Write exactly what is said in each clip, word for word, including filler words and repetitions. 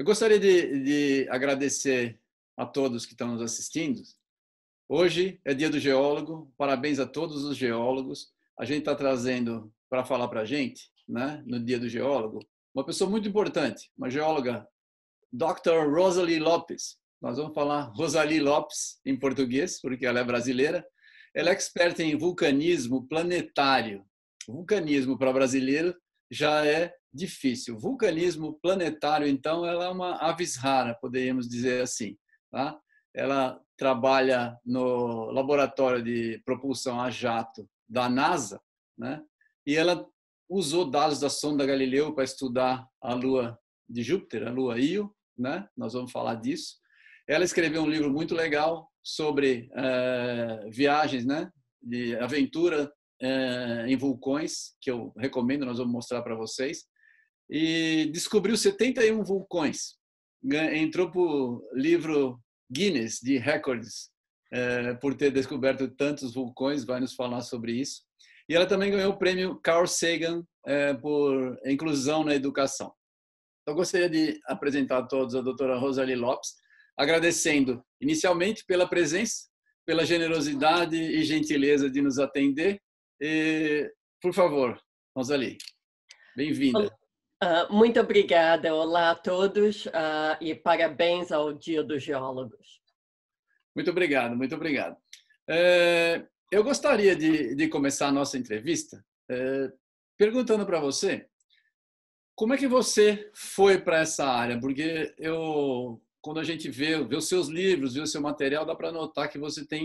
Eu gostaria de, de agradecer a todos que estão nos assistindo. Hoje é dia do geólogo, parabéns a todos os geólogos. A gente está trazendo para falar para a gente, né, no dia do geólogo, uma pessoa muito importante, uma geóloga, doutora Rosalie Lopes. Nós vamos falar Rosalie Lopes em português, porque ela é brasileira. Ela é experta em vulcanismo planetário. Vulcanismo para brasileiro já é difícil. Vulcanismo planetário, então, ela é uma avis rara, poderíamos dizer assim. Tá? Ela trabalha no laboratório de propulsão a jato da NASA, né? E ela usou dados da sonda Galileu para estudar a Lua de Júpiter, a Lua Io, né? Nós vamos falar disso. Ela escreveu um livro muito legal sobre eh, viagens, né? De aventura eh, em vulcões, que eu recomendo, nós vamos mostrar para vocês. E descobriu setenta e um vulcões. Entrou para o livro Guinness de Records eh, por ter descoberto tantos vulcões, vai nos falar sobre isso. E ela também ganhou o prêmio Carl Sagan eh, por inclusão na educação. Então, eu gostaria de apresentar a todos a doutora Rosalie Lopes, agradecendo inicialmente pela presença, pela generosidade e gentileza de nos atender. E, por favor, Rosalie, bem-vinda. Uh, muito obrigada. Olá a todos uh, e parabéns ao Dia dos Geólogos. Muito obrigado, muito obrigado. É, eu gostaria de, de começar a nossa entrevista é, perguntando para você como é que você foi para essa área, porque eu, quando a gente vê, vê os seus livros, vê o seu material, dá para notar que você tem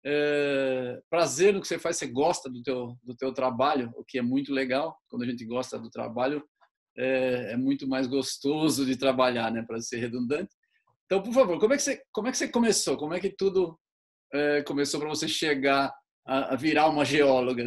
é, prazer no que você faz, você gosta do teu, do teu trabalho, o que é muito legal. Quando a gente gosta do trabalho, é, é muito mais gostoso de trabalhar, né, para ser redundante. Então, por favor, como é que você, como é que você começou? Como é que tudo é, começou para você chegar a, a virar uma geóloga?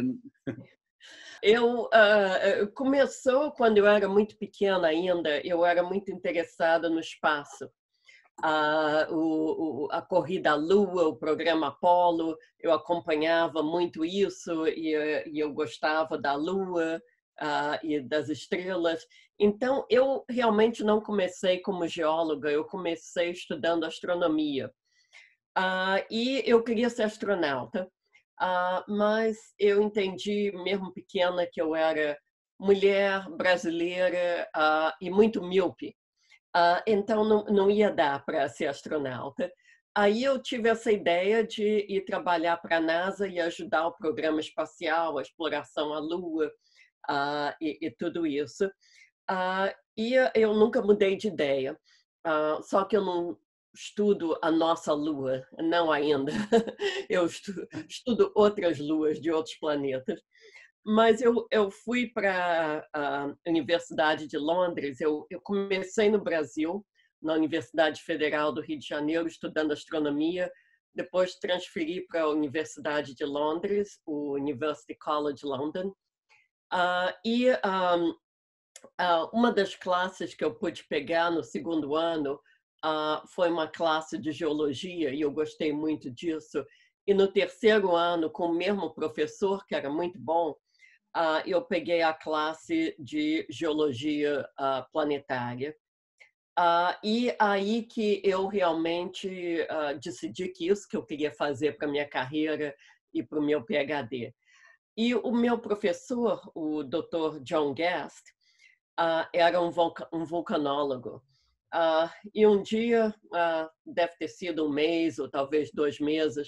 Eu uh, começou quando eu era muito pequena ainda. Eu era muito interessada no espaço. Uh, o, o, a corrida à Lua, o programa Apollo, eu acompanhava muito isso e, e eu gostava da Lua uh, e das estrelas. Então, eu realmente não comecei como geóloga, eu comecei estudando astronomia. Uh, e eu queria ser astronauta, uh, mas eu entendi, mesmo pequena, que eu era mulher brasileira uh, e muito míope. Uh, então, não, não ia dar para ser astronauta. Aí eu tive essa ideia de ir trabalhar para a NASA e ajudar o programa espacial, a exploração à Lua uh, e, e tudo isso. Uh, e eu nunca mudei de ideia, uh, só que eu não estudo a nossa Lua, não ainda. Eu estudo, estudo outras luas de outros planetas. Mas eu, eu fui para a Universidade de Londres, eu, eu comecei no Brasil, na Universidade Federal do Rio de Janeiro, estudando astronomia, depois transferi para a Universidade de Londres, o University College London, uh, e um, uh, uma das classes que eu pude pegar no segundo ano uh, foi uma classe de geologia, e eu gostei muito disso, e no terceiro ano, com o mesmo professor, que era muito bom, Uh, eu peguei a classe de geologia uh, planetária. Uh, e aí que eu realmente uh, decidi que isso que eu queria fazer para a minha carreira e para o meu PhD. E o meu professor, o doutor John Guest, uh, era um, vulca um vulcanólogo. Uh, e um dia, uh, deve ter sido um mês ou talvez dois meses,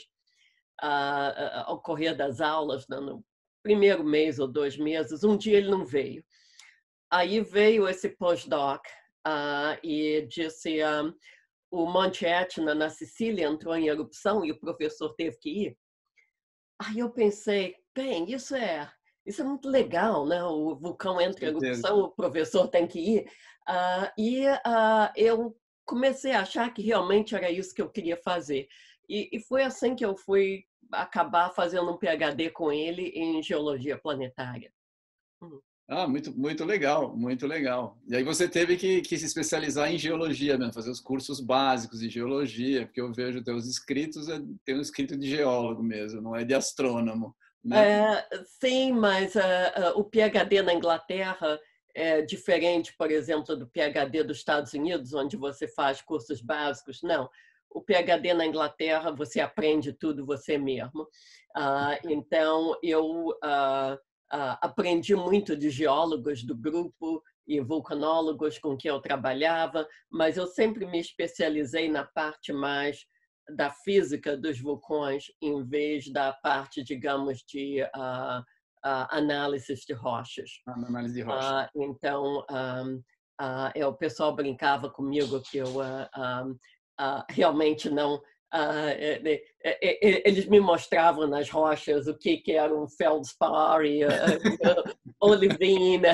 uh, ao correr das aulas, dando primeiro mês ou dois meses, um dia ele não veio. Aí veio esse postdoc uh, e disse um, o Monte Etna, na Sicília, entrou em erupção e o professor teve que ir. Aí eu pensei, bem, isso é, isso é muito legal, né? O vulcão entra em erupção, o professor tem que ir. Uh, e uh, eu comecei a achar que realmente era isso que eu queria fazer. E, e foi assim que eu fui acabar fazendo um PhD com ele em geologia planetária. Uhum. Ah, muito, muito legal, muito legal. E aí você teve que, que se especializar em geologia, né? Fazer os cursos básicos de geologia, porque eu vejo teus escritos, tem um escrito de geólogo mesmo, não é de astrônomo, né? É, sim, mas uh, uh, o PhD na Inglaterra é diferente, por exemplo, do PhD dos Estados Unidos, onde você faz cursos básicos. Não. O PhD na Inglaterra, você aprende tudo você mesmo. Ah, então, eu ah, ah, aprendi muito de geólogos do grupo e vulcanólogos com quem eu trabalhava, mas eu sempre me especializei na parte mais da física dos vulcões, em vez da parte, digamos, de uh, uh, análise de rochas. Análise de rocha. Uh, então, um, uh, é, o pessoal brincava comigo que eu uh, um, uh, realmente não... Uh, eles me mostravam nas rochas o que, que era um feldspar e uh, olivina.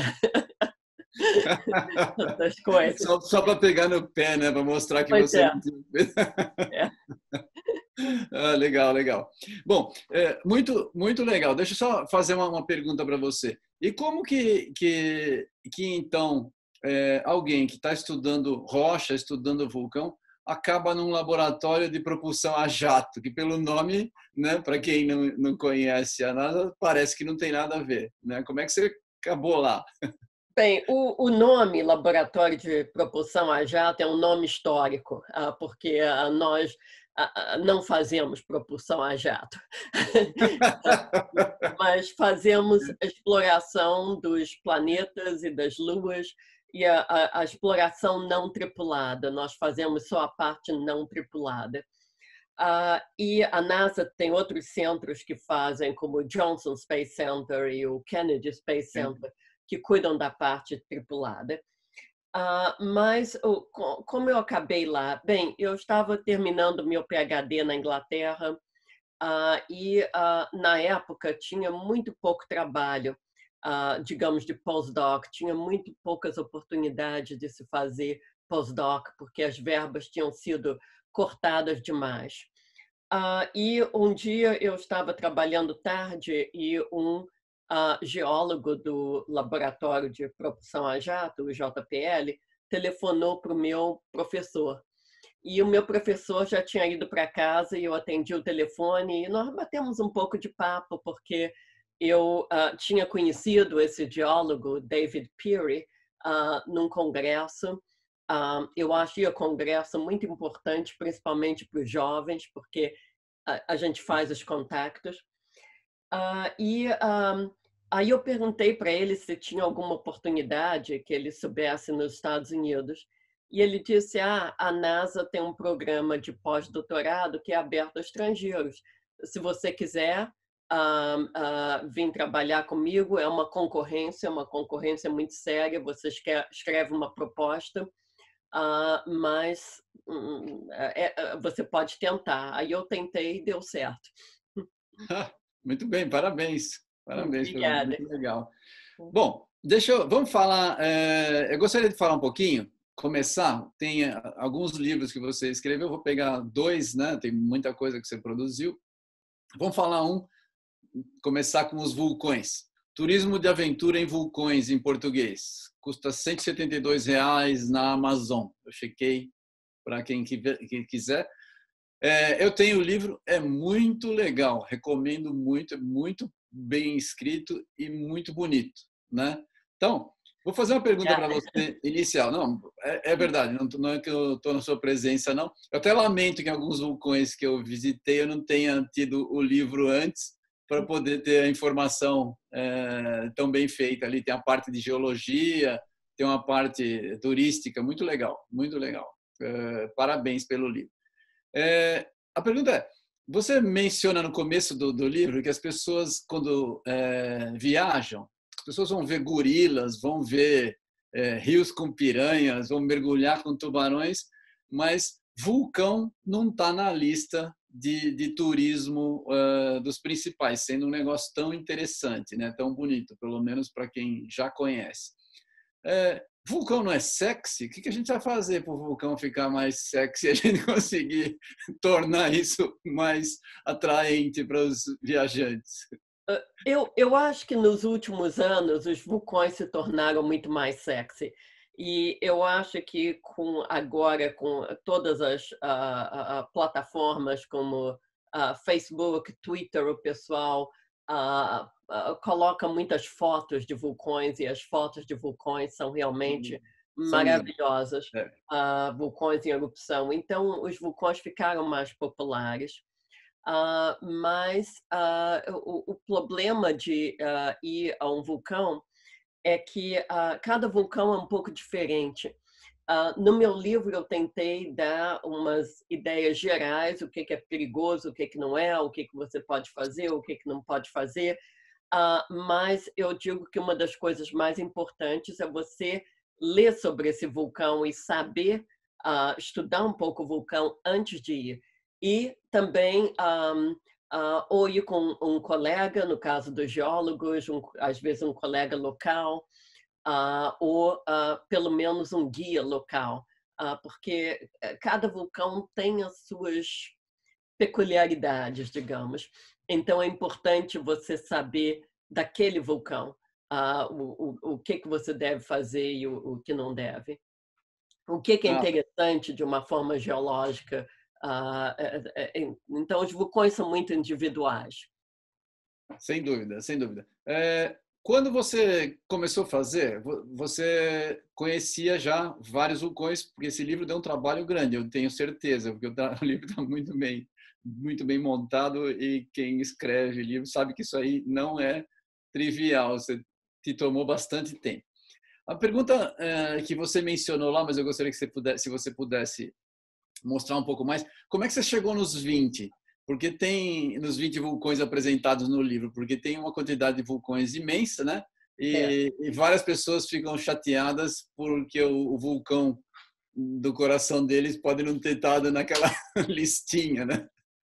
Das coisas. Só, só para pegar no pé, né? Para mostrar que Pois você é. não tinha... É. Ah, legal, legal. Bom, é, muito, muito legal. Deixa eu só fazer uma, uma pergunta para você. E como que, que, que então, é, alguém que está estudando rocha, estudando vulcão, acaba num laboratório de propulsão a jato, que pelo nome, né, para quem não, não conhece a NASA, parece que não tem nada a ver, né? Como é que você acabou lá? Bem, o, o nome Laboratório de Propulsão a Jato é um nome histórico, porque nós não fazemos propulsão a jato, mas fazemos a exploração dos planetas e das luas e a, a, a exploração não tripulada. Nós fazemos só a parte não tripulada. Uh, e a NASA tem outros centros que fazem, como o Johnson Space Center e o Kennedy Space Center, que cuidam da parte tripulada. Uh, mas, uh, como eu acabei lá? Bem, eu estava terminando meu PhD na Inglaterra uh, e, uh, na época, tinha muito pouco trabalho, uh, digamos, de postdoc. Tinha muito poucas oportunidades de se fazer postdoc, porque as verbas tinham sido cortadas demais. Uh, e um dia eu estava trabalhando tarde e um Uh, geólogo do Laboratório de Propulsão a Jato, o J P L, telefonou para o meu professor. E o meu professor já tinha ido para casa e eu atendi o telefone e nós batemos um pouco de papo, porque eu uh, tinha conhecido esse geólogo, David Peary, uh, num congresso. Uh, eu achei o congresso muito importante, principalmente para os jovens, porque a, a gente faz os contactos. Uh, e um, aí eu perguntei para ele se tinha alguma oportunidade que ele soubesse nos Estados Unidos. E ele disse, ah, a NASA tem um programa de pós-doutorado que é aberto a estrangeiros. Se você quiser uh, uh, vir trabalhar comigo, é uma concorrência, uma concorrência muito séria, você escreve uma proposta, uh, mas uh, é, você pode tentar. Aí eu tentei e deu certo. Muito bem, parabéns. Parabéns, foi Obrigada. muito legal. Bom, deixa eu, vamos falar, é, eu gostaria de falar um pouquinho, começar, tem alguns livros que você escreveu, vou pegar dois, né? Tem muita coisa que você produziu. Vamos falar um, começar com os vulcões. Turismo de aventura em vulcões, em português. Custa cento e setenta e dois reais na Amazon. Eu chequei para quem quiser. É, eu tenho o livro, é muito legal, recomendo muito, é muito bem escrito e muito bonito, né? Então, vou fazer uma pergunta para você inicial. Não, é, é verdade, não, não é que eu estou na sua presença, não. Eu até lamento que em alguns vulcões que eu visitei eu não tenha tido o livro antes para poder ter a informação é, tão bem feita. Ali tem a parte de geologia, tem uma parte turística, muito legal, muito legal. É, parabéns pelo livro. É, a pergunta é, você menciona no começo do, do livro que as pessoas, quando é, viajam, as pessoas vão ver gorilas, vão ver é, rios com piranhas, vão mergulhar com tubarões, mas vulcão não está na lista de, de turismo uh, dos principais, sendo um negócio tão interessante, né? Tão bonito, pelo menos para quem já conhece. É, vulcão não é sexy? O que a gente vai fazer para o vulcão ficar mais sexy e a gente conseguir tornar isso mais atraente para os viajantes? Eu, eu acho que nos últimos anos os vulcões se tornaram muito mais sexy. E eu acho que com agora, com todas as uh, uh, plataformas como uh, Facebook, Twitter, o pessoal uh, coloca muitas fotos de vulcões e as fotos de vulcões são realmente São lindos. maravilhosas, É. uh, vulcões em erupção. Então, os vulcões ficaram mais populares. Uh, mas uh, o, o problema de uh, ir a um vulcão é que uh, cada vulcão é um pouco diferente. Uh, no meu livro, eu tentei dar umas ideias gerais, o que, que é perigoso, o que, que não é, o que, que você pode fazer, o que, que não pode fazer. Uh, mas eu digo que uma das coisas mais importantes é você ler sobre esse vulcão e saber uh, estudar um pouco o vulcão antes de ir. E também um, uh, ou ir com um colega, no caso dos geólogos, um, às vezes um colega local, uh, ou uh, pelo menos um guia local, uh, porque cada vulcão tem as suas peculiaridades, digamos. Então é importante você saber daquele vulcão, uh, o, o, o que, que você deve fazer e o, o que não deve. O que, que é interessante de uma forma geológica. Uh, então, os vulcões são muito individuais. Sem dúvida, sem dúvida. É, quando você começou a fazer, você conhecia já vários vulcões, porque esse livro deu um trabalho grande, eu tenho certeza, porque o livro está muito bem, muito bem montado e quem escreve livro sabe que isso aí não é trivial, você te tomou bastante tempo. A pergunta é, que você mencionou lá, mas eu gostaria que você pudesse, se você pudesse mostrar um pouco mais, como é que você chegou nos vinte? Porque tem nos vinte vulcões apresentados no livro, porque tem uma quantidade de vulcões imensa, né? E, é. e várias pessoas ficam chateadas porque o, o vulcão do coração deles pode não ter estado naquela listinha, né?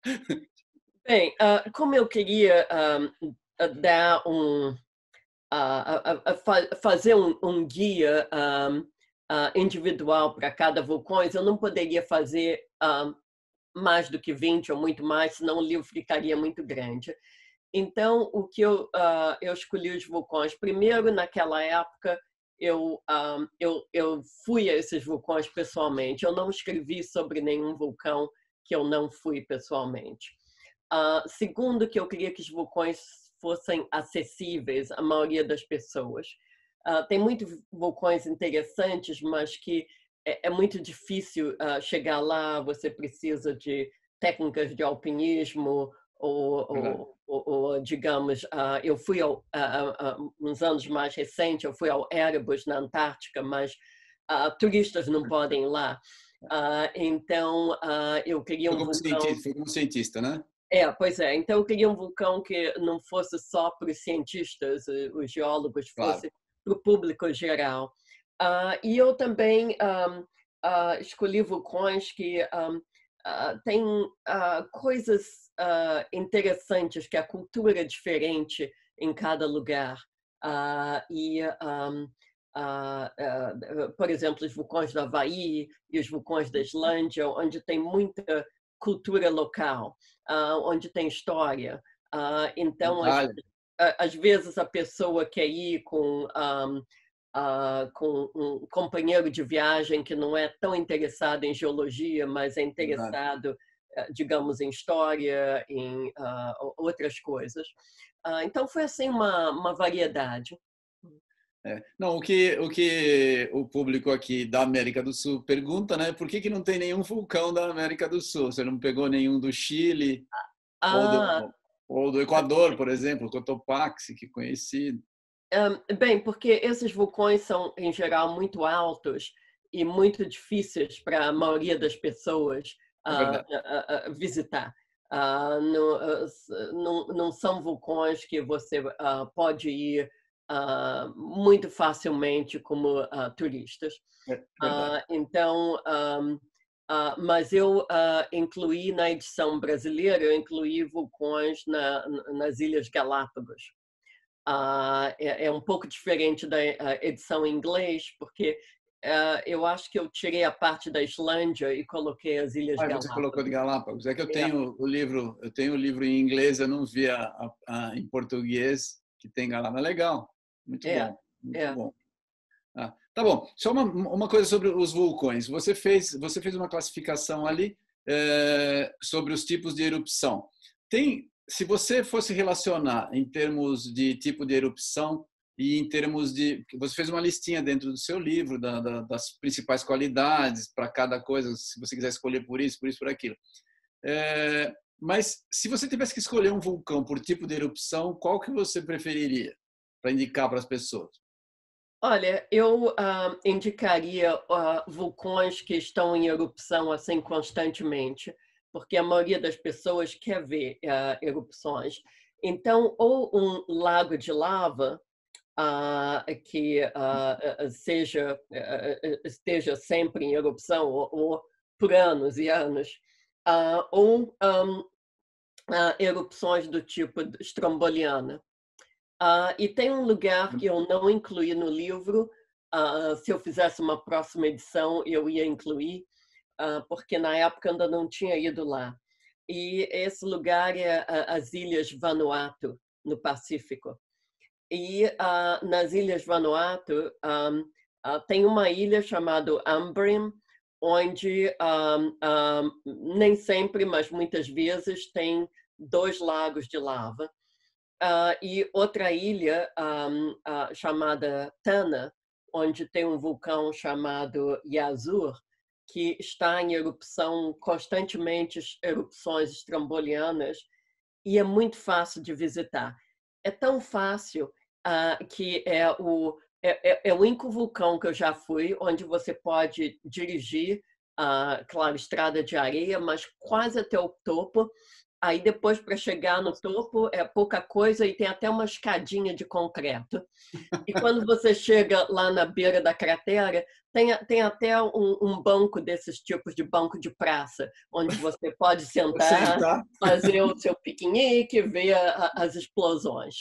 Bem, uh, como eu queria um, dar um uh, uh, uh, fazer um, um guia um, Uh, individual para cada vulcão, eu não poderia fazer uh, mais do que vinte ou muito mais, senão o livro ficaria muito grande. Então, o que eu, uh, eu escolhi os vulcões. Primeiro, naquela época, eu, uh, eu, eu fui a esses vulcões pessoalmente. Eu não escrevi sobre nenhum vulcão que eu não fui pessoalmente. Uh, segundo, que eu queria que os vulcões fossem acessíveis à maioria das pessoas. Uh, tem muitos vulcões interessantes, mas que é, é muito difícil uh, chegar lá. Você precisa de técnicas de alpinismo ou, ou, ou, ou digamos, uh, eu fui ao, uh, uh, uns anos mais recentes, eu fui ao Erebus na Antártica, mas uh, turistas não podem ir lá. Uh, então, uh, eu queria um foi como vulcão... Cientista, foi como cientista, né? É, pois é. Então, eu queria um vulcão que não fosse só para os cientistas, os geólogos, fosse... Claro. Para o público geral. Uh, e eu também um, uh, escolhi vulcões que um, uh, têm uh, coisas uh, interessantes, que a cultura é diferente em cada lugar. Uh, e, um, uh, uh, por exemplo, os vulcões do Havaí e os vulcões da Islândia, onde tem muita cultura local, uh, onde tem história. Uh, então, as, às vezes a pessoa quer ir com, um, uh, com um companheiro de viagem que não é tão interessado em geologia, mas é interessado, uh, digamos, em história, em uh, outras coisas. Uh, então foi assim uma, uma variedade. É. Não, o que, o que o público aqui da América do Sul pergunta, né? Por que, que não tem nenhum vulcão da América do Sul? Você não pegou nenhum do Chile ah. ou do... Ou do Equador, por exemplo, o Cotopaxi, que é conhecido. Um, bem, porque esses vulcões são, em geral, muito altos e muito difíceis para a maioria das pessoas uh, uh, uh, visitar. Não, não, não são vulcões que você pode ir muito facilmente como turistas. É então, um, Uh, mas eu uh, incluí na edição brasileira, eu incluí vulcões na, nas Ilhas Galápagos. Uh, é, é um pouco diferente da edição em inglês, porque uh, eu acho que eu tirei a parte da Islândia e coloquei as Ilhas ah, Galápagos. Você colocou de Galápagos. É que eu tenho é. o livro, eu tenho o livro em inglês, eu não vi a, a, a, em português que tem Galápagos. Legal, muito é. bom, muito é. bom. Ah, tá bom. Só uma, uma coisa sobre os vulcões. Você fez, você fez uma classificação ali é, sobre os tipos de erupção. Tem se você fosse relacionar em termos de tipo de erupção e em termos de... Você fez uma listinha dentro do seu livro da, da, das principais qualidades para cada coisa, se você quiser escolher por isso, por isso, por aquilo. É, mas se você tivesse que escolher um vulcão por tipo de erupção, qual que você preferiria para indicar para as pessoas? Olha, eu ah, indicaria ah, vulcões que estão em erupção assim constantemente, porque a maioria das pessoas quer ver ah, erupções. Então, ou um lago de lava ah, que ah, ah, seja ah, ah, esteja sempre em erupção ou, ou por anos e anos, ah, ou ah, ah, erupções do tipo estromboliana. Ah, e tem um lugar que eu não incluí no livro. Ah, se eu fizesse uma próxima edição, eu ia incluir, ah, porque na época ainda não tinha ido lá. E esse lugar é ah, as Ilhas Vanuatu, no Pacífico. E ah, nas Ilhas Vanuatu ah, ah, tem uma ilha chamada Ambrym, onde ah, ah, nem sempre, mas muitas vezes, tem dois lagos de lava. Uh, e outra ilha um, uh, chamada Tana, onde tem um vulcão chamado Yazur, que está em erupção constantemente, erupções estrombolianas, e é muito fácil de visitar. É tão fácil uh, que é o, é, é, é o único vulcão que eu já fui, onde você pode dirigir, uh, claro, estrada de areia, mas quase até o topo. Aí depois, para chegar no topo, é pouca coisa e tem até uma escadinha de concreto. E quando você chega lá na beira da cratera, tem, tem até um, um banco desses tipos de banco de praça, onde você pode sentar, Sentar. fazer o seu piquenique, ver a, as explosões.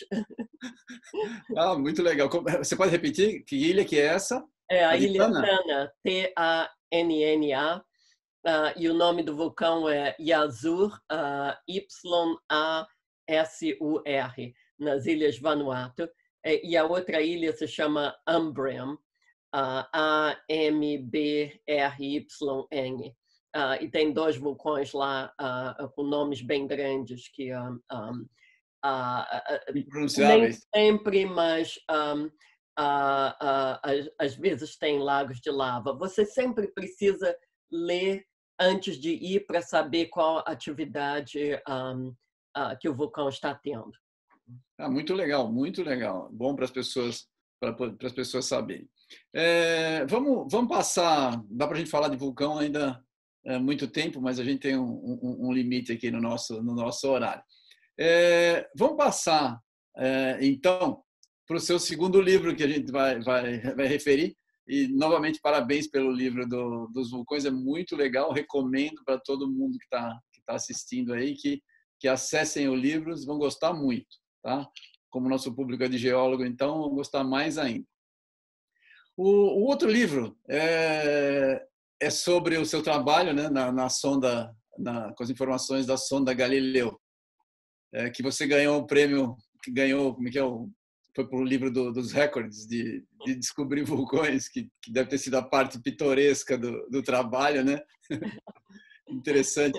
Ah, muito legal. Você pode repetir que ilha que é essa? É A a de Ilha Tana? Tana, T A N N A, Uh, e o nome do vulcão é Yazur, uh, Y A S U R, nas Ilhas Vanuatu. E a outra ilha se chama Ambrym, uh, A M B R Y N. Uh, e tem dois vulcões lá uh, com nomes bem grandes que um, um, uh, uh, nem Impronunciáveis. sempre, mas um, uh, uh, às, às vezes tem lagos de lava. Você sempre precisa ler antes de ir para saber qual atividade um, uh, que o vulcão está tendo. Ah, muito legal, muito legal. Bom para as pessoas, para as pessoas saberem. É, vamos, vamos passar. Dá para a gente falar de vulcão ainda é, muito tempo, mas a gente tem um, um, um limite aqui no nosso, no nosso horário. É, vamos passar, é, então, para o seu segundo livro que a gente vai, vai, vai referir. E, novamente, parabéns pelo livro do, dos vulcões, é muito legal, recomendo para todo mundo que está que tá assistindo aí, que, que acessem o livro, vão gostar muito, tá? Como nosso público é de geólogo, então, vão gostar mais ainda. O, o outro livro é, é sobre o seu trabalho, né, na, na sonda, na, com as informações da sonda Galileu, é, que você ganhou o prêmio, que ganhou, como é que é o foi para o livro do, dos recordes de, de descobrir vulcões, que, que deve ter sido a parte pitoresca do, do trabalho, né? Interessante.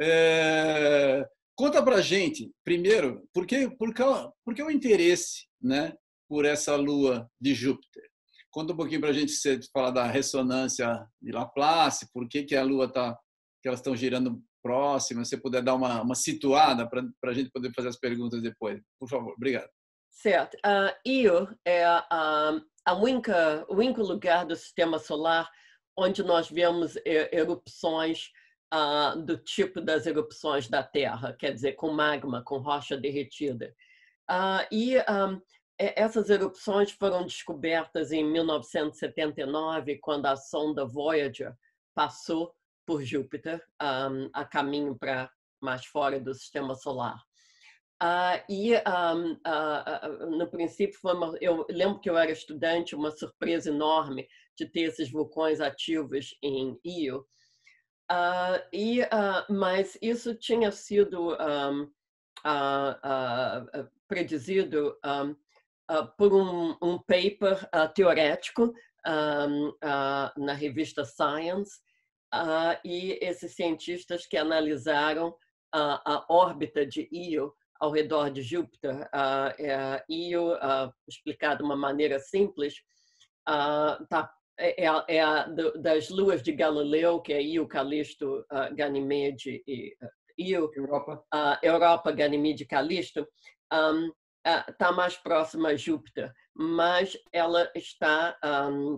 É, conta para a gente, primeiro, por que, por, que, por que o interesse, né, por essa lua de Júpiter? Conta um pouquinho para a gente, você falar da ressonância de Laplace, por que, que a lua está, que elas estão girando próximas, se você puder dar uma, uma situada para a gente poder fazer as perguntas depois. Por favor, obrigado. Certo. Uh, Io é a, a única, o único lugar do sistema solar onde nós vemos erupções uh, do tipo das erupções da Terra, quer dizer, com magma, com rocha derretida. Uh, e um, essas erupções foram descobertas em mil novecentos e setenta e nove, quando a sonda Voyager passou por Júpiter, um, a caminho para mais fora do sistema solar. Uh, e um, uh, uh, no princípio foi uma, eu lembro que eu era estudante, uma surpresa enorme de ter esses vulcões ativos em Io. Uh, e, uh, mas isso tinha sido um, uh, uh, predizido um, uh, por um, um paper uh, teorético um, uh, na revista Science, uh, e esses cientistas que analisaram uh, a órbita de Io ao redor de Júpiter. Uh, é, Io, uh, explicado de uma maneira simples, uh, tá, é, é a do, das luas de Galileu, que é Io, Calisto, uh, Ganymede e uh, Io, Europa. Uh, Europa, Ganymede e Calisto, um, está mais próxima a Júpiter, mas ela está, um,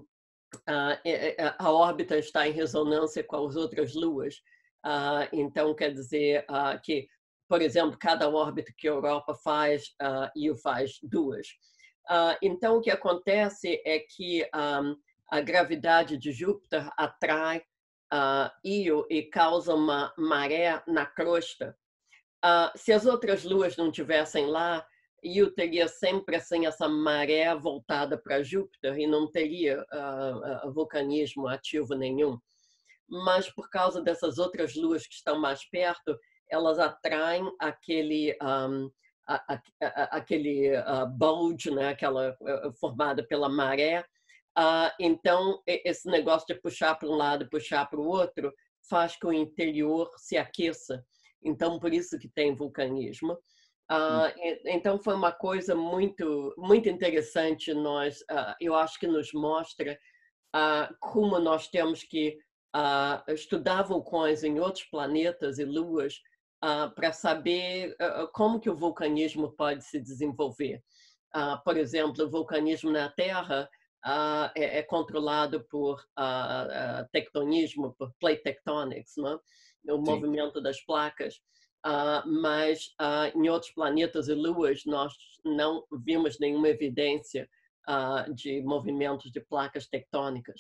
uh, a órbita está em ressonância com as outras luas. Uh, então, quer dizer uh, que, por exemplo, cada órbita que a Europa faz, uh, Io faz duas. Uh, então, o que acontece é que um, a gravidade de Júpiter atrai uh, Io e causa uma maré na crosta. Uh, se as outras luas não tivessem lá, Io teria sempre assim essa maré voltada para Júpiter e não teria uh, uh, vulcanismo ativo nenhum. Mas por causa dessas outras luas que estão mais perto, elas atraem aquele um, a, a, a, aquele uh, bulge, né, aquela uh, formada pela maré. Uh, então esse negócio de puxar para um lado e puxar para o outro faz que o interior se aqueça. Então, por isso que tem vulcanismo. Uh, então, foi uma coisa muito, muito interessante. Nós, uh, eu acho que nos mostra uh, como nós temos que uh, estudar vulcões em outros planetas e luas uh, para saber uh, como que o vulcanismo pode se desenvolver. Uh, por exemplo, o vulcanismo na Terra uh, é, é controlado por uh, uh, tectonismo, por plate tectonics, né? O Sim. movimento das placas, uh, mas uh, em outros planetas e luas nós não vimos nenhuma evidência uh, de movimentos de placas tectônicas.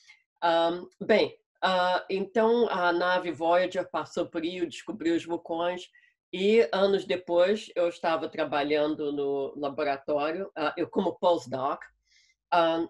Um, bem, uh, então a nave Voyager passou por Io, descobriu os vulcões e anos depois eu estava trabalhando no laboratório, uh, eu como postdoc, uh,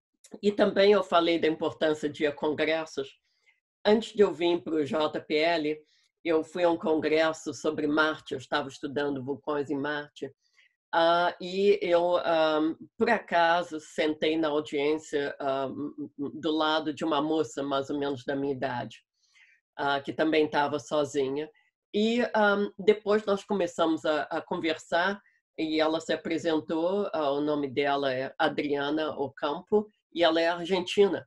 e também eu falei da importância de ir a congressos. Antes de eu vir para o J P L, eu fui a um congresso sobre Marte, eu estava estudando vulcões em Marte, uh, e eu, um, por acaso, sentei na audiência um, do lado de uma moça mais ou menos da minha idade, uh, que também estava sozinha. E um, depois nós começamos a, a conversar e ela se apresentou, uh, o nome dela é Adriana Ocampo, e ela é argentina.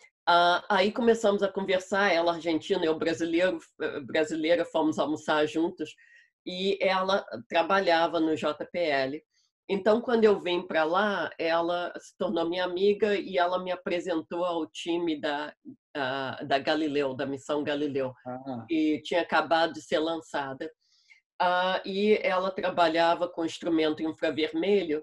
Uh, aí começamos a conversar, ela argentina, eu brasileiro, brasileira, fomos almoçar juntos, e ela trabalhava no J P L. Então, quando eu vim para lá, ela se tornou minha amiga e ela me apresentou ao time da, uh, da Galileu, da missão Galileu, ah. que tinha acabado de ser lançada. Uh, e ela trabalhava com instrumento infravermelho,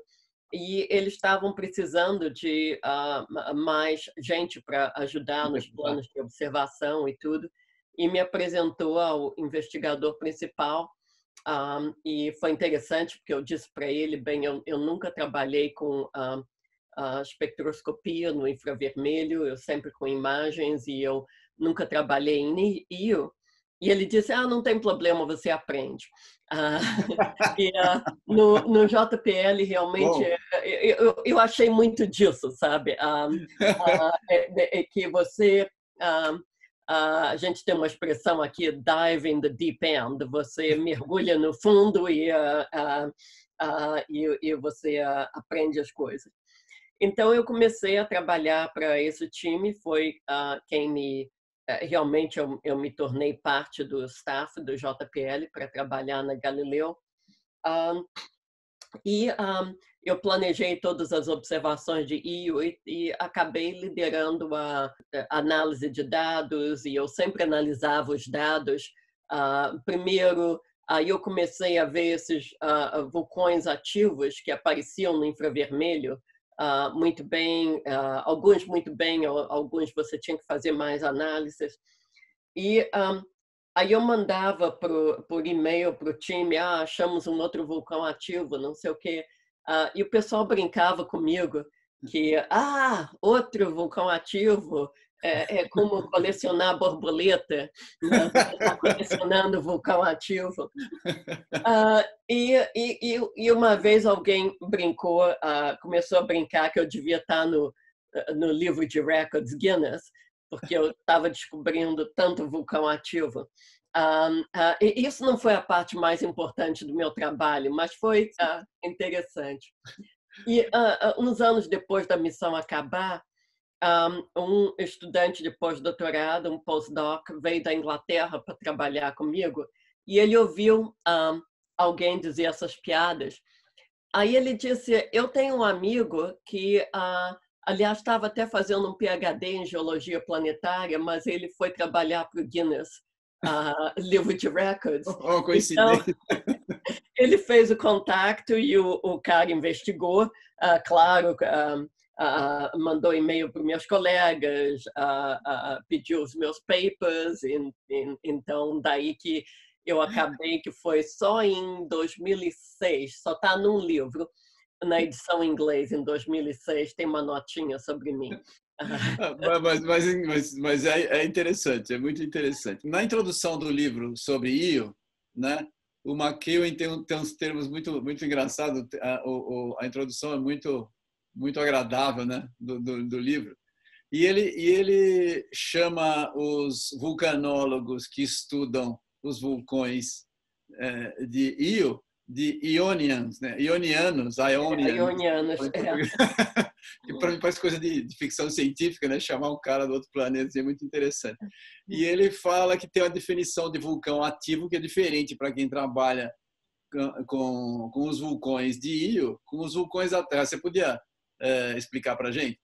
e eles estavam precisando de uh, mais gente para ajudar nos planos de observação e tudo, e me apresentou ao investigador principal, um, e foi interessante porque eu disse para ele, bem, eu, eu nunca trabalhei com uh, uh, espectroscopia no infravermelho, eu sempre com imagens, e eu nunca trabalhei em Io. E ele disse, ah, não tem problema, você aprende. Ah, e, uh, no, no J P L, realmente, eu, eu, eu achei muito disso, sabe? Um, uh, é, é que você... Um, uh, a gente tem uma expressão aqui, dive in the deep end. Você mergulha no fundo e, uh, uh, uh, e, e você uh, aprende as coisas. Então, eu comecei a trabalhar para esse time, foi uh, quem me... Realmente, eu, eu me tornei parte do staff do J P L para trabalhar na Galileu. Um, e um, eu planejei todas as observações de Io e, e acabei liderando a, a análise de dados, e eu sempre analisava os dados. Uh, primeiro, aí eu comecei a ver esses uh, vulcões ativos que apareciam no infravermelho, Uh, muito bem, uh, alguns muito bem, alguns você tinha que fazer mais análises. E um, aí eu mandava pro, por e-mail para o time, ah, achamos um outro vulcão ativo, não sei o quê. Uh, e o pessoal brincava comigo que, ah, outro vulcão ativo é, é como colecionar borboleta, né? Você está colecionando vulcão ativo. Uh, e, e, e uma vez alguém brincou, uh, começou a brincar que eu devia estar no, no livro de records Guinness, porque eu estava descobrindo tanto vulcão ativo. Um, uh, e isso não foi a parte mais importante do meu trabalho, mas foi uh, interessante. E uh, uh, uns anos depois da missão acabar, um, um estudante de pós-doutorado, um postdoc, veio da Inglaterra para trabalhar comigo e ele ouviu um, alguém dizer essas piadas. Aí ele disse, eu tenho um amigo que, uh, aliás, estava até fazendo um PhD em geologia planetária, mas ele foi trabalhar para o Guinness uh, livro de records. Oh, coincidência. Então, ele fez o contato e o, o cara investigou, uh, claro, uh, uh, mandou e-mail para meus colegas, uh, uh, pediu os meus papers, e, e, então daí que eu acabei, que foi só em dois mil e seis, só está num livro, na edição em inglês, em dois mil e seis, tem uma notinha sobre mim. mas, mas, mas, mas é, é interessante, é muito interessante. Na introdução do livro sobre Io, né, o McEwen tem, tem uns termos muito, muito engraçados. A, o, a introdução é muito, muito agradável, né, do, do, do livro. E ele, e ele chama os vulcanólogos que estudam os vulcões é, de Io de Ionians, né? Ionianos, Ionians. É, Ionianos, é. Que para mim parece coisa de, de ficção científica, né? Chamar um cara do outro planeta é muito interessante. E ele fala que tem uma definição de vulcão ativo que é diferente para quem trabalha com, com, com os vulcões de Io, com os vulcões da Terra. Você podia é, explicar para a gente?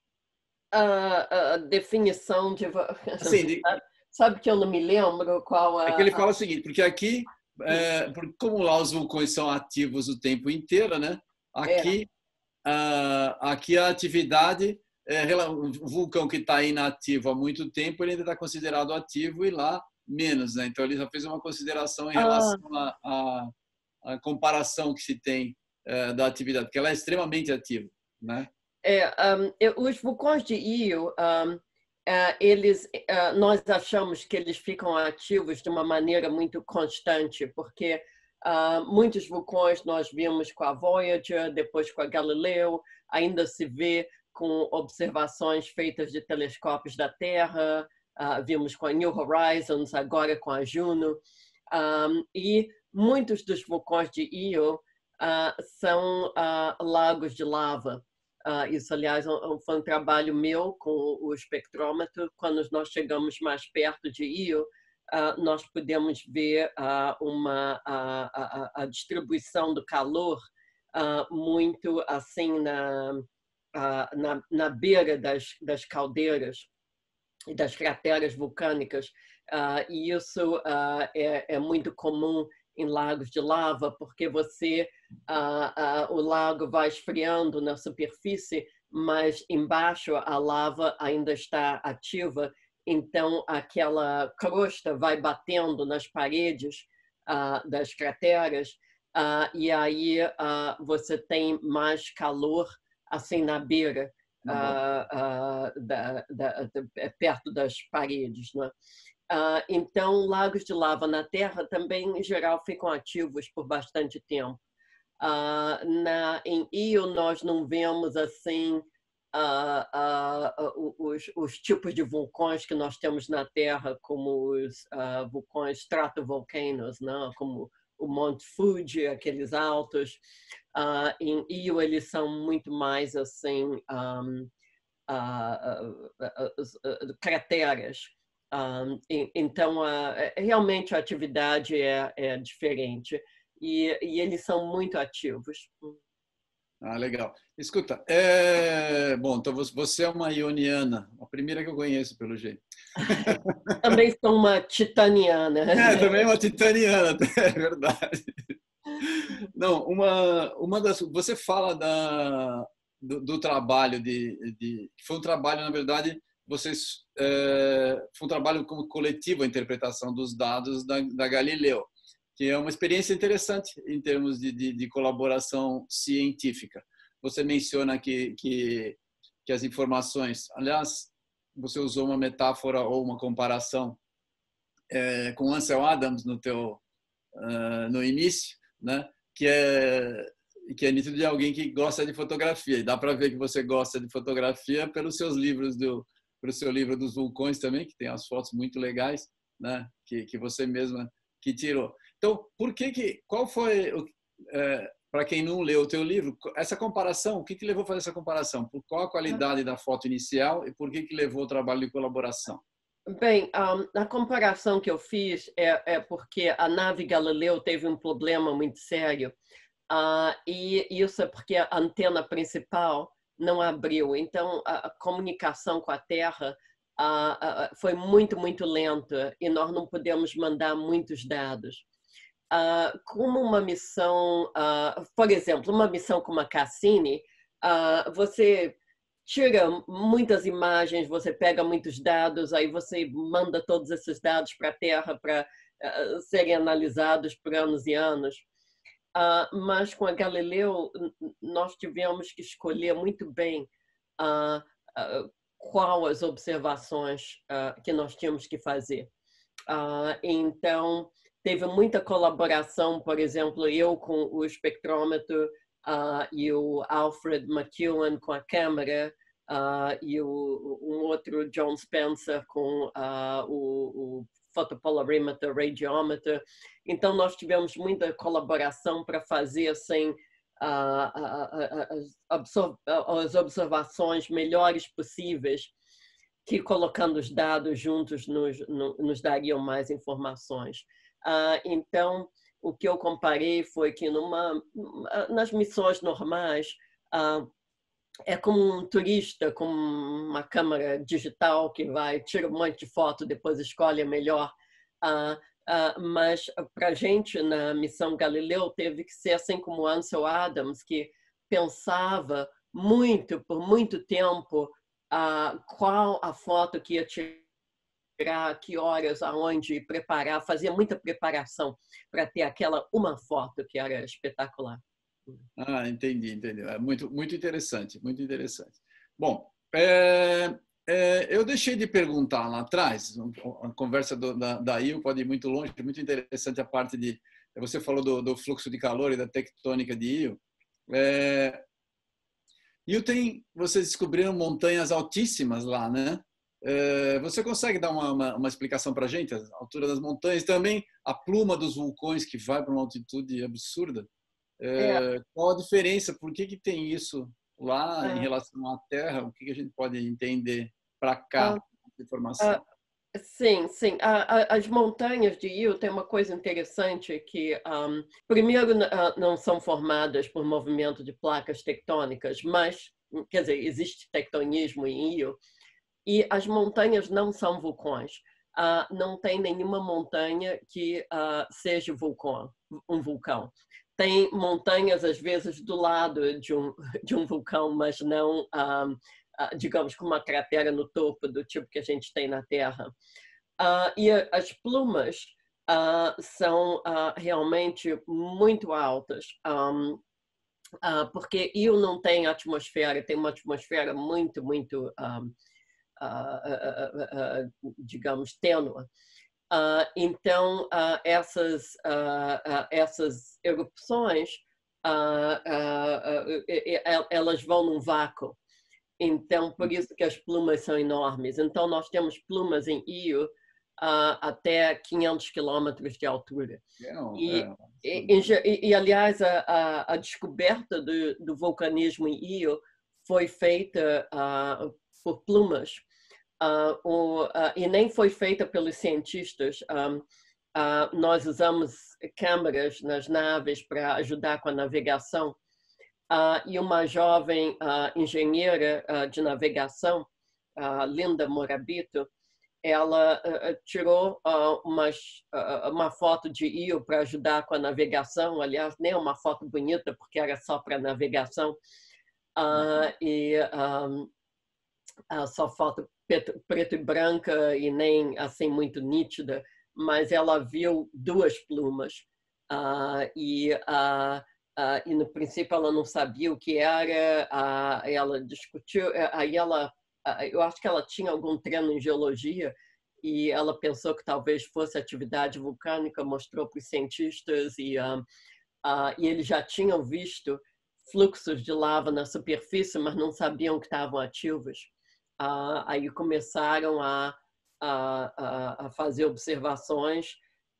A, a definição de... Assim, de... Sabe que eu não me lembro qual a... É que ele fala o seguinte, porque aqui, é, como lá os vulcões são ativos o tempo inteiro, né? Aqui, é. a, aqui a atividade, é, o vulcão que está inativo há muito tempo, ele ainda está considerado ativo e lá menos, né? Então ele já fez uma consideração em relação à ah. a, a comparação que se tem é, da atividade, porque ela é extremamente ativa, né? É, um, os vulcões de Io, um, uh, eles, uh, nós achamos que eles ficam ativos de uma maneira muito constante, porque uh, muitos vulcões nós vimos com a Voyager, depois com a Galileu, ainda se vê com observações feitas de telescópios da Terra, uh, vimos com a New Horizons, agora com a Juno, um, e muitos dos vulcões de Io uh, são uh, lagos de lava. Uh, isso, aliás, foi um trabalho meu com o espectrômetro. Quando nós chegamos mais perto de Io, uh, nós podemos ver uh, uma, a, a, a distribuição do calor uh, muito assim na, uh, na, na beira das, das caldeiras e das crateras vulcânicas. Uh, e isso uh, é, é muito comum em lagos de lava, porque você, uh, uh, o lago vai esfriando na superfície, mas embaixo a lava ainda está ativa, então aquela crosta vai batendo nas paredes uh, das crateras, uh, e aí uh, você tem mais calor assim na beira, uh, uh, da, da, da, perto das paredes, né? Uh, então, lagos de lava na Terra também, em geral, ficam ativos por bastante tempo. Uh, na, em Io, nós não vemos assim uh, uh, uh, os, os tipos de vulcões que nós temos na Terra, como os uh, vulcões stratovolcanoes, né? Como o Monte Fuji, aqueles altos. Uh, em Io, eles são muito mais assim um, uh, uh, uh, uh, crateras. Um, então, uh, realmente a atividade é, é diferente e, e eles são muito ativos. Ah, legal. Escuta, é... bom, então você é uma ioniana, a primeira que eu conheço, pelo jeito. Também sou uma titaniana. É, também é uma titaniana, é verdade. Não, uma, uma das... Você fala da, do, do trabalho de, de... Foi um trabalho, na verdade... Vocês é, foi um trabalho como coletivo a interpretação dos dados da, da Galileu, que é uma experiência interessante em termos de, de, de colaboração científica. Você menciona que, que, que as informações, aliás, você usou uma metáfora ou uma comparação é, com Ansel Adams no teu uh, no início, né? Que é que é nítido de alguém que gosta de fotografia. E dá para ver que você gosta de fotografia pelos seus livros do para o seu livro dos vulcões também, que tem as fotos muito legais, né? Que, que você mesma que tirou. Então, por que que, qual foi, é, para quem não leu o teu livro, essa comparação, o que que levou a fazer essa comparação? Por qual a qualidade da foto inicial e por que que levou o trabalho de colaboração? Bem, um, a comparação que eu fiz é, é porque a nave Galileu teve um problema muito sério, uh, e isso é porque a antena principal não abriu. Então, a, a comunicação com a Terra uh, uh, foi muito, muito lenta e nós não podemos mandar muitos dados. Uh, como uma missão, uh, por exemplo, uma missão como a Cassini, uh, você tira muitas imagens, você pega muitos dados, aí você manda todos esses dados para a Terra para uh, serem analisados por anos e anos. Uh, mas com a Galileu, nós tivemos que escolher muito bem uh, uh, qual as observações uh, que nós tínhamos que fazer. Uh, então, teve muita colaboração, por exemplo, eu com o espectrômetro uh, e o Alfred McEwen com a câmera, uh, e o, um outro John Spencer com uh, o, o photopolarimeter radiometer. Então, nós tivemos muita colaboração para fazer assim, uh, uh, uh, as observações melhores possíveis, que colocando os dados juntos nos, nos dariam mais informações. Uh, então, o que eu comparei foi que numa, nas missões normais, uh, é como um turista com uma câmera digital que vai, tira um monte de foto, depois escolhe a melhor. Uh, uh, mas para a gente, na missão Galileu, teve que ser assim como Ansel Adams, que pensava muito, por muito tempo, Uh, qual a foto que ia tirar, que horas, aonde preparar, fazia muita preparação para ter aquela uma foto que era espetacular. Ah, entendi, entendi. É muito, muito interessante, muito interessante. Bom, é, é, eu deixei de perguntar lá atrás, a conversa do, da, da I U pode ir muito longe, muito interessante a parte de, você falou do, do fluxo de calor e da tectônica de I U. É, E tem, vocês descobriram montanhas altíssimas lá, né? Você consegue dar uma, uma, uma explicação para a gente? A altura das montanhas, também a pluma dos vulcões que vai para uma altitude absurda. É, Qual a diferença? Por que que tem isso lá em uh, relação à Terra? O que que a gente pode entender para cá, uh, essa informação? uh, Sim, sim. As montanhas de Io tem uma coisa interessante que, um, primeiro, não são formadas por movimento de placas tectônicas, mas, quer dizer, existe tectonismo em Io, e as montanhas não são vulcões. Uh, não tem nenhuma montanha que uh, seja vulcão, um vulcão. Tem montanhas, às vezes, do lado de um, de um vulcão, mas não... Um, digamos, com uma cratera no topo, do tipo que a gente tem na Terra. Uh, e as plumas uh, são uh, realmente muito altas, um, uh, porque Io não tem atmosfera, tem uma atmosfera muito, muito, um, uh, uh, uh, digamos, tênua. Uh, então, uh, essas, uh, uh, essas erupções, uh, uh, uh, elas vão num vácuo. Então, por isso que as plumas são enormes. Então, nós temos plumas em Io uh, até quinhentos quilômetros de altura. E, É, e, e, e aliás, a, a, a descoberta do, do vulcanismo em Io foi feita uh, por plumas. Uh, o, uh, e nem foi feita pelos cientistas. Um, uh, nós usamos câmeras nas naves para ajudar com a navegação. Uh, e uma jovem uh, engenheira uh, de navegação, uh, Linda Morabito, ela uh, tirou uh, umas, uh, uma foto de Io para ajudar com a navegação. Aliás, nem uma foto bonita, porque era só para navegação. Uh, e um, uh, só foto preto, preto e branca e nem assim muito nítida, mas ela viu duas plumas. Uh, e uh, Uh, e no princípio ela não sabia o que era, uh, ela discutiu, uh, aí ela, uh, eu acho que ela tinha algum treino em geologia e ela pensou que talvez fosse atividade vulcânica, mostrou para os cientistas e, uh, uh, e eles já tinham visto fluxos de lava na superfície, mas não sabiam que estavam ativos. Uh, aí começaram a, a, a fazer observações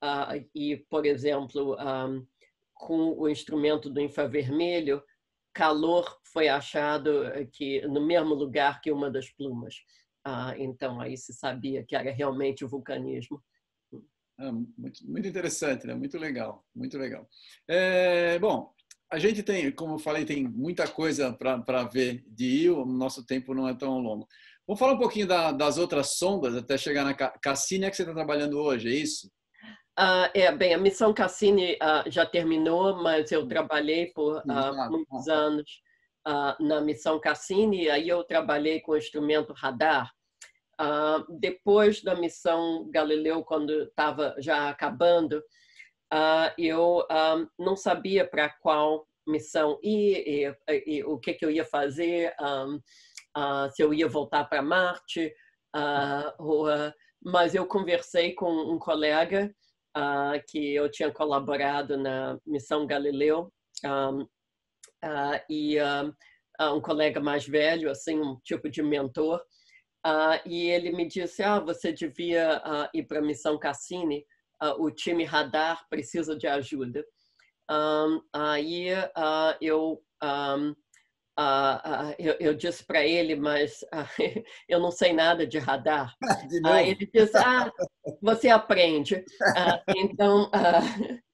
uh, e, por exemplo, um, com o instrumento do infravermelho, calor foi achado que no mesmo lugar que uma das plumas. Uh, então, aí se sabia que era realmente o vulcanismo. Ah, muito, muito interessante, né? Muito legal, muito legal. É, bom, a gente tem, como eu falei, tem muita coisa para ver de I O, o nosso tempo não é tão longo. Vamos falar um pouquinho da, das outras sondas até chegar na Cassini, é que você está trabalhando hoje, é isso? Uh, é, bem, a missão Cassini uh, já terminou, mas eu trabalhei por uh, muitos anos uh, na missão Cassini, aí eu trabalhei com o instrumento radar. Uh, depois da missão Galileu, quando estava já acabando, uh, eu uh, não sabia para qual missão ir e, e, e o que, que eu ia fazer, um, uh, se eu ia voltar para Marte, uh, ou, uh, mas eu conversei com um colega uh, que eu tinha colaborado na missão Galileu, um, uh, e uh, um colega mais velho, assim, um tipo de mentor. Uh, e ele me disse, ah, você devia uh, ir para a missão Cassini, uh, o time radar precisa de ajuda. Um, aí uh, eu, um, uh, uh, eu, eu disse para ele, mas uh, eu não sei nada de radar. De Uh, novo? ele disse, ah, você aprende. Uh, então... Uh,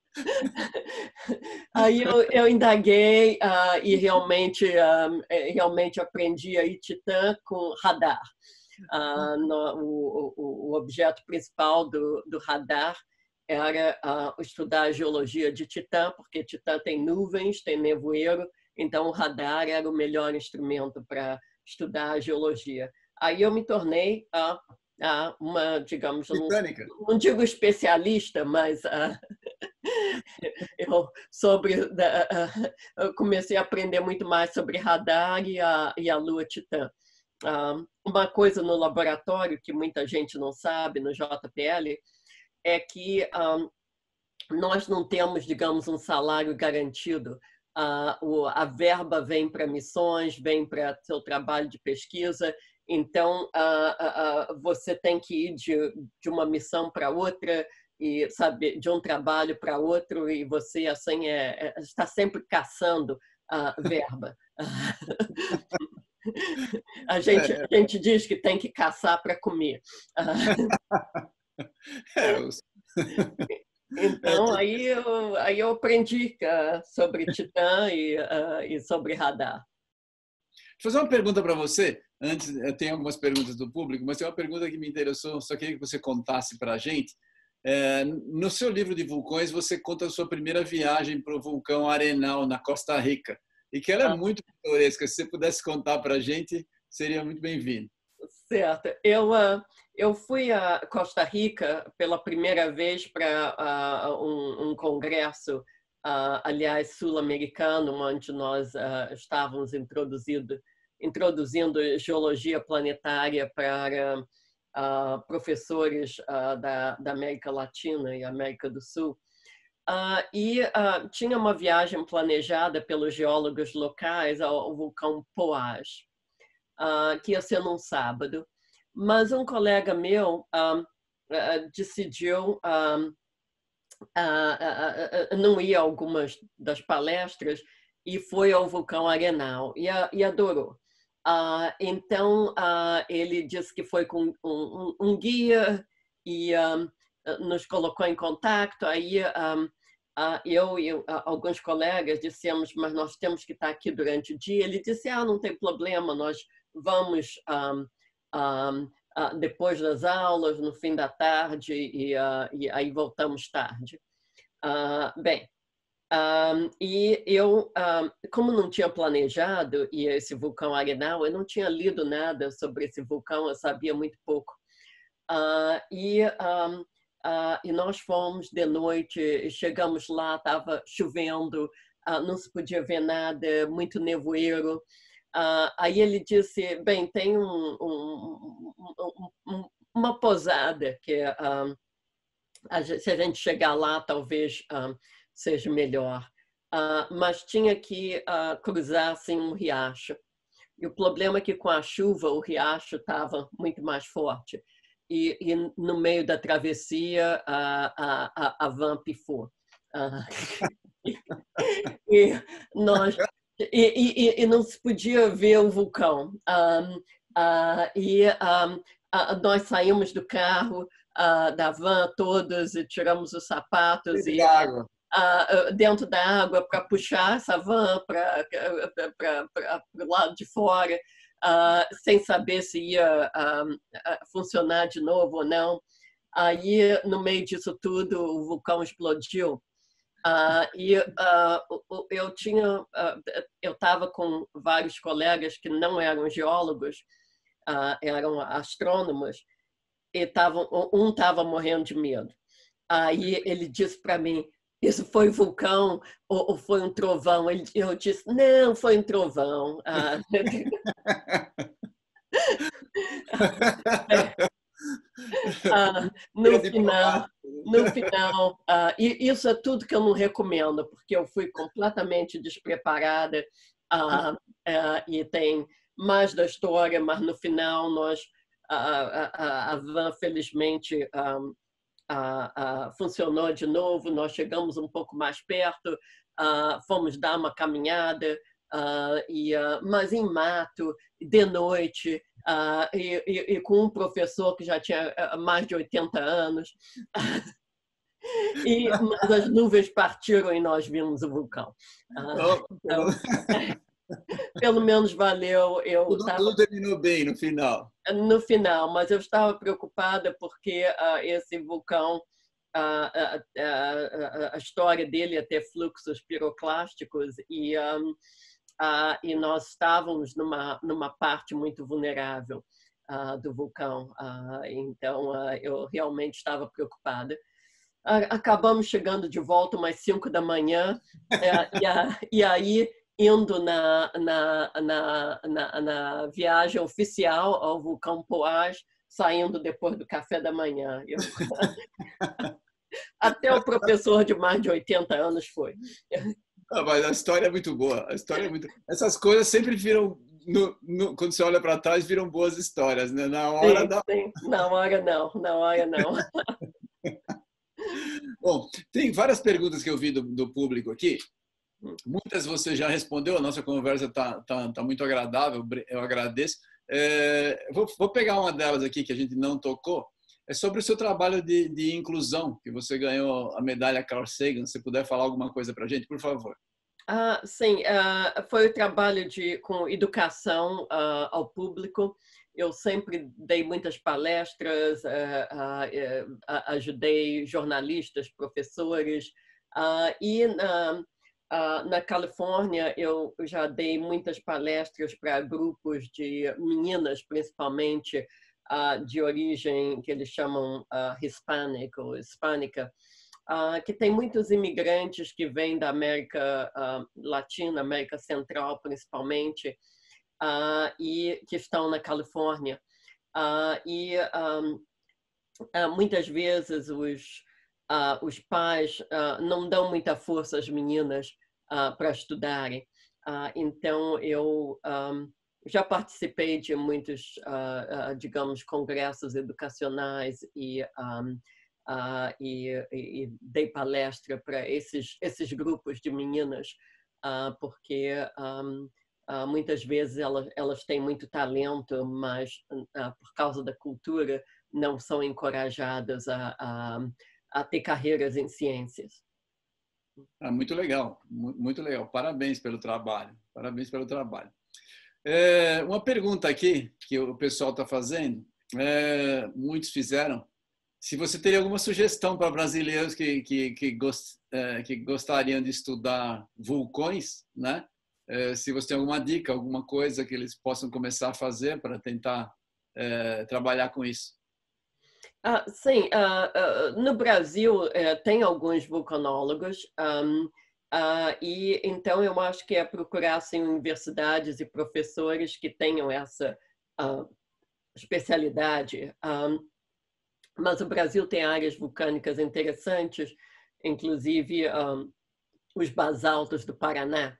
Aí eu, eu indaguei uh, e realmente, um, realmente aprendi a ir Titã com radar. Uh, no, o, o, o objeto principal do, do radar era uh, estudar a geologia de Titã, porque Titã tem nuvens, tem nevoeiro, então o radar era o melhor instrumento para estudar a geologia. Aí eu me tornei uh, uh, uma, digamos, não, não digo especialista, mas... Uh, eu sobre eu comecei a aprender muito mais sobre radar e a, e a Lua Titã. Uma coisa no laboratório que muita gente não sabe no J P L é que um, nós não temos, digamos, um salário garantido. Uh, a verba vem para missões, vem para seu trabalho de pesquisa, então uh, uh, você tem que ir de, de uma missão para outra, e sabe, de um trabalho para outro, e você assim é, é, está sempre caçando a verba. A gente, a gente diz que tem que caçar para comer. Então, aí eu, aí eu aprendi uh, sobre Titã e, uh, e sobre radar. Vou fazer uma pergunta para você. Antes, eu tenho algumas perguntas do público, mas tem uma pergunta que me interessou, só queria que você contasse para a gente. É, no seu livro de vulcões, você conta a sua primeira viagem para o vulcão Arenal, na Costa Rica, e que ela é muito pitoresca. Se você pudesse contar para a gente, seria muito bem-vindo. Certo. Eu, eu fui a Costa Rica pela primeira vez para uh, um, um congresso, uh, aliás, sul-americano, onde nós uh, estávamos introduzindo, introduzindo geologia planetária para uh, professores uh, da, da América Latina e América do Sul. Uh, e uh, tinha uma viagem planejada pelos geólogos locais ao, ao vulcão Poás. Uh, que ia ser num sábado, mas um colega meu um, uh, decidiu um, uh, uh, uh, não ir a algumas das palestras e foi ao vulcão Arenal e, uh, e adorou. Uh, então, uh, ele disse que foi com um, um, um guia e um, nos colocou em contato. Aí um, Uh, eu e uh, alguns colegas dissemos, mas nós temos que estar aqui durante o dia. Ele disse, ah, não tem problema, nós vamos um, um, uh, depois das aulas, no fim da tarde, e, uh, e aí voltamos tarde. Uh, bem, um, e eu, um, como não tinha planejado e esse vulcão Arenal, eu não tinha lido nada sobre esse vulcão, eu sabia muito pouco. Uh, e... Um, Uh, e nós fomos de noite, chegamos lá, estava chovendo, uh, não se podia ver nada, muito nevoeiro. Uh, aí ele disse, bem, tem um, um, um, um, uma posada, que uh, a gente, se a gente chegar lá, talvez uh, seja melhor. Uh, mas tinha que uh, cruzar assim, um riacho. E o problema é que com a chuva o riacho estava muito mais forte. e, e no meio da travessia a, a, a van pifou. Uh, e, e, nós, e, e, e não se podia ver o vulcão. Um, uh, e um, uh, nós saímos do carro, uh, da van todos, e tiramos os sapatos e, água. Uh, dentro da água para puxar essa van para o lado de fora, uh, sem saber se ia uh, uh, funcionar de novo ou não. Aí, no meio disso tudo, o vulcão explodiu. Uh, e uh, eu tinha, uh, eu estava com vários colegas que não eram geólogos, uh, eram astrônomos, e tavam, um estava morrendo de medo. Aí ele disse para mim: isso foi vulcão ou, ou foi um trovão? Ele, eu disse: não, foi um trovão. Ah, ah, no final, no final ah, e isso é tudo que eu não recomendo, porque eu fui completamente despreparada ah, ah, e tem mais da história, mas no final nós, a, a, a van, felizmente, ah, Uh, uh, funcionou de novo, nós chegamos um pouco mais perto, uh, fomos dar uma caminhada, uh, e, uh, mas em mato, de noite, uh, e, e, e com um professor que já tinha mais de oitenta anos. E, mas as nuvens partiram e nós vimos o vulcão. Uh, oh, então, pelo menos valeu. Eu tudo, tava... tudo terminou bem no final. No final, mas eu estava preocupada porque uh, esse vulcão, uh, uh, uh, a história dele ia ter fluxos piroclásticos e, um, uh, e nós estávamos numa, numa parte muito vulnerável uh, do vulcão. Uh, então, uh, eu realmente estava preocupada. Uh, acabamos chegando de volta umas cinco da manhã uh, e, a, e aí indo na, na, na, na, na viagem oficial ao vulcão Poás, saindo depois do café da manhã. Eu... Até o professor de mais de oitenta anos foi. Ah, mas a história é muito boa. A história é muito... Essas coisas sempre viram, no, no, quando você olha para trás, viram boas histórias, né? Na hora sim, da... sim. Na hora não, na hora não. Bom, tem várias perguntas que eu vi do, do público aqui. Muitas você já respondeu, a nossa conversa está tá, tá muito agradável, eu agradeço. É, vou, vou pegar uma delas aqui que a gente não tocou, é sobre o seu trabalho de, de inclusão, que você ganhou a medalha Carl Sagan. Se puder falar alguma coisa para a gente, por favor. Ah, sim, uh, foi o trabalho de, com educação uh, ao público. Eu sempre dei muitas palestras, uh, uh, uh, ajudei jornalistas, professores, uh, e uh, Uh, na Califórnia, eu já dei muitas palestras para grupos de meninas, principalmente uh, de origem que eles chamam uh, hispânica ou hispânica, uh, que tem muitos imigrantes que vêm da América uh, Latina, América Central, principalmente, uh, e que estão na Califórnia. Uh, e um, uh, muitas vezes os Uh, os pais uh, não dão muita força às meninas uh, para estudarem. Uh, então, eu um, já participei de muitos, uh, uh, digamos, congressos educacionais e, um, uh, e, e, e dei palestra para esses, esses grupos de meninas, uh, porque um, uh, muitas vezes elas, elas têm muito talento, mas uh, por causa da cultura não são encorajadas a, a a ter carreiras em ciências. Ah, muito legal, muito legal. Parabéns pelo trabalho. Parabéns pelo trabalho. É, uma pergunta aqui que o pessoal está fazendo, é, muitos fizeram. Se você teria alguma sugestão para brasileiros que, que, que, gost, é, que gostariam de estudar vulcões, né? É, se você tem alguma dica, alguma coisa que eles possam começar a fazer para tentar é, trabalhar com isso. Ah, sim, uh, uh, no Brasil uh, tem alguns vulcanólogos, um, uh, e então eu acho que é procurar assim, universidades e professores que tenham essa uh, especialidade. Um, mas o Brasil tem áreas vulcânicas interessantes, inclusive um, os basaltos do Paraná,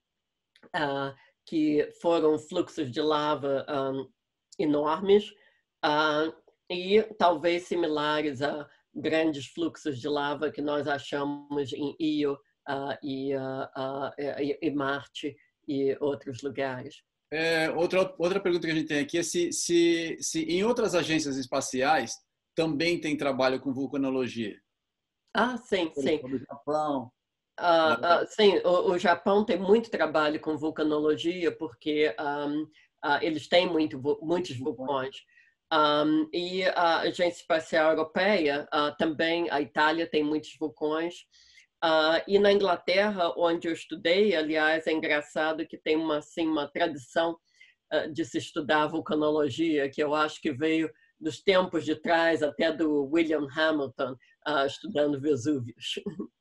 uh, que foram fluxos de lava um, enormes. Uh, e talvez similares a grandes fluxos de lava que nós achamos em Io uh, e, uh, uh, e, e Marte e outros lugares. É, outra, outra pergunta que a gente tem aqui é se, se, se em outras agências espaciais também tem trabalho com vulcanologia. Ah, sim, sim. No Japão. Uh, uh, sim, o, o Japão tem muito trabalho com vulcanologia porque um, uh, eles têm muito, muitos vulcões. Um, e a Agência Espacial Europeia uh, também, a Itália tem muitos vulcões. Uh, e na Inglaterra, onde eu estudei, aliás, é engraçado que tem uma, assim, uma tradição uh, de se estudar vulcanologia, que eu acho que veio dos tempos de trás, até do William Hamilton, uh, estudando Vesúvios.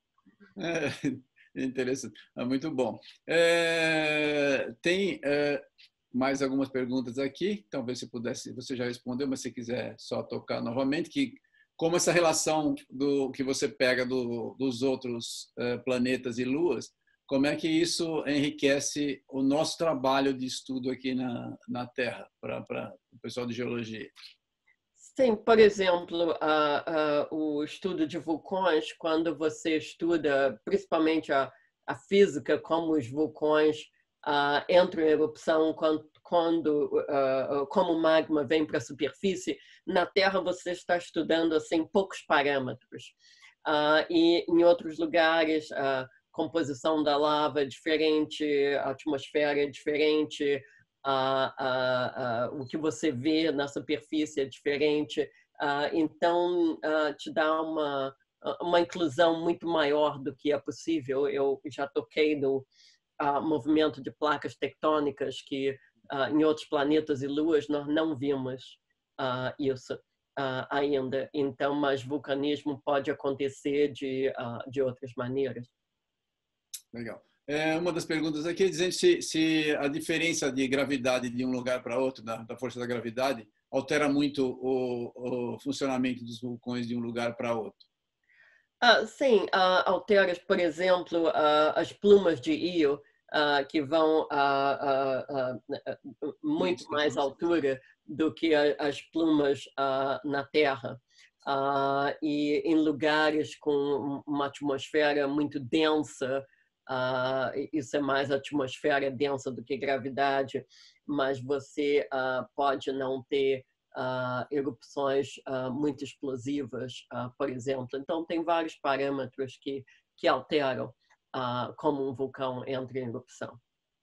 É interessante, é muito bom. É, tem é, mais algumas perguntas aqui, talvez você pudesse, você já respondeu, mas se quiser só tocar novamente, que como essa relação do que você pega do, dos outros é, planetas e luas, como é que isso enriquece o nosso trabalho de estudo aqui na, na Terra, para o pessoal de geologia? Sim, por exemplo, uh, uh, o estudo de vulcões, quando você estuda principalmente a, a física, como os vulcões uh, entram em erupção, quando, quando uh, como o magma vem para a superfície, na Terra você está estudando assim poucos parâmetros. Uh, e em outros lugares, a composição da lava é diferente, a atmosfera é diferente, Uh, uh, uh, o que você vê na superfície é diferente, uh, então uh, te dá uma, uma inclusão muito maior do que é possível. Eu já toquei no uh, movimento de placas tectônicas que uh, em outros planetas e luas nós não vimos uh, isso uh, ainda, então, mas vulcanismo pode acontecer de, uh, de outras maneiras. Legal. É, uma das perguntas aqui é dizendo se, se a diferença de gravidade de um lugar para outro, da, da força da gravidade, altera muito o, o funcionamento dos vulcões de um lugar para outro. Uh, sim, uh, altera, por exemplo, uh, as plumas de Io, que vão a muito mais altura do que a, as plumas na Terra. E em lugares com uma atmosfera muito densa, Uh, isso é mais atmosfera densa do que gravidade, mas você uh, pode não ter uh, erupções uh, muito explosivas, uh, por exemplo. Então, tem vários parâmetros que, que alteram uh, como um vulcão entra em erupção.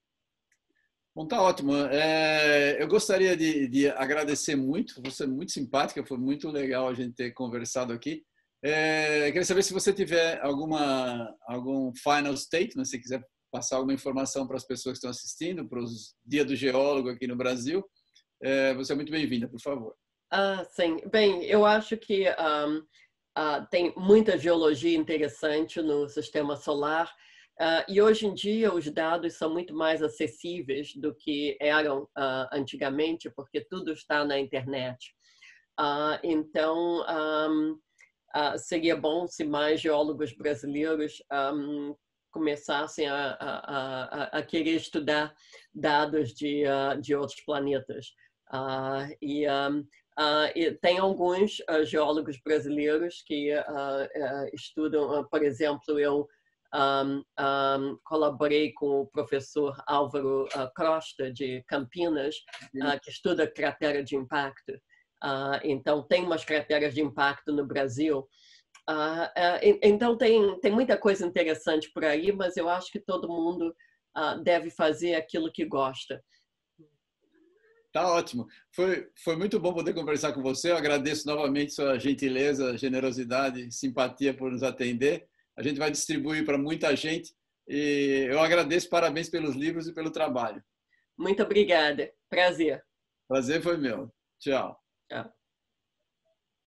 Bom, tá ótimo. É, eu gostaria de, de agradecer muito, você é muito simpática, foi muito legal a gente ter conversado aqui. É, queria saber se você tiver alguma, algum final statement, se quiser passar alguma informação para as pessoas que estão assistindo, para os Dia do Geólogo aqui no Brasil. É, você é muito bem-vinda, por favor. Ah, sim. Bem, eu acho que um, uh, tem muita geologia interessante no sistema solar uh, e hoje em dia os dados são muito mais acessíveis do que eram uh, antigamente, porque tudo está na internet. Uh, então, um, Uh, seria bom se mais geólogos brasileiros um, começassem a, a, a, a querer estudar dados de, uh, de outros planetas. Uh, e, um, uh, e tem alguns uh, geólogos brasileiros que uh, uh, estudam, uh, por exemplo, eu um, um, colaborei com o professor Álvaro uh, Costa, de Campinas, uh, que estuda cratera de impacto. Uh, então, tem umas crateras de impacto no Brasil. Uh, uh, então, tem, tem muita coisa interessante por aí, mas eu acho que todo mundo uh, deve fazer aquilo que gosta. Tá ótimo. Foi, foi muito bom poder conversar com você. Eu agradeço novamente sua gentileza, generosidade, simpatia por nos atender. A gente vai distribuir para muita gente. E eu agradeço, parabéns pelos livros e pelo trabalho. Muito obrigada. Prazer. Prazer foi meu. Tchau. Tchau.